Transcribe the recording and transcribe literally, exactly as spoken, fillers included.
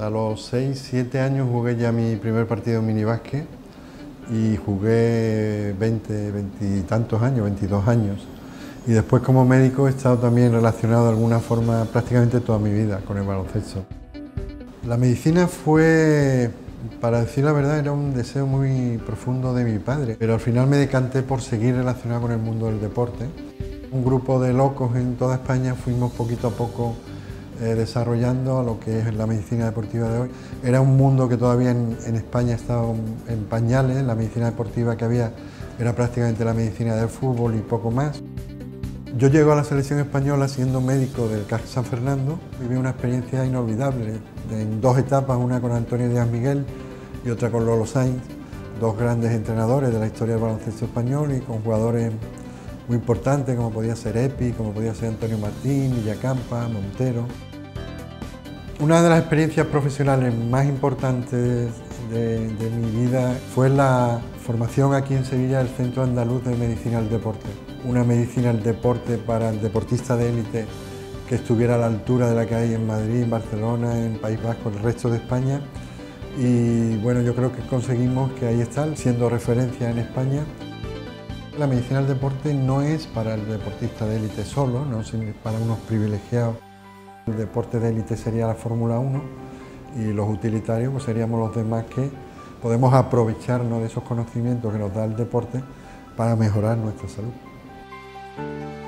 A los seis, siete años jugué ya mi primer partido en minibásquet y jugué veinte, veinte y tantos años, veintidós años. Y después como médico he estado también relacionado de alguna forma prácticamente toda mi vida con el baloncesto. La medicina fue, para decir la verdad, era un deseo muy profundo de mi padre, pero al final me decanté por seguir relacionado con el mundo del deporte. Un grupo de locos en toda España fuimos poquito a poco eh, desarrollando lo que es la medicina deportiva de hoy. Era un mundo que todavía en, en España estaba en pañales. La medicina deportiva que había era prácticamente la medicina del fútbol y poco más. Yo llego a la selección española siendo médico del C A C San Fernando. Viví una experiencia inolvidable en dos etapas, una con Antonio Díaz Miguel y otra con Lolo Sainz, dos grandes entrenadores de la historia del baloncesto español y con jugadores muy importantes como podía ser Epi, como podía ser Antonio Martín, Villacampa, Montero. Una de las experiencias profesionales más importantes de, de mi vida fue la formación aquí en Sevilla del Centro Andaluz de Medicina del Deporte. Una medicina del deporte para el deportista de élite que estuviera a la altura de la que hay en Madrid, en Barcelona, en País Vasco, en el resto de España. Y bueno, yo creo que conseguimos que ahí está, siendo referencia en España. La medicina del deporte no es para el deportista de élite solo, no es para unos privilegiados. El deporte de élite sería la Fórmula uno y los utilitarios pues seríamos los demás que podemos aprovecharnos de esos conocimientos que nos da el deporte para mejorar nuestra salud.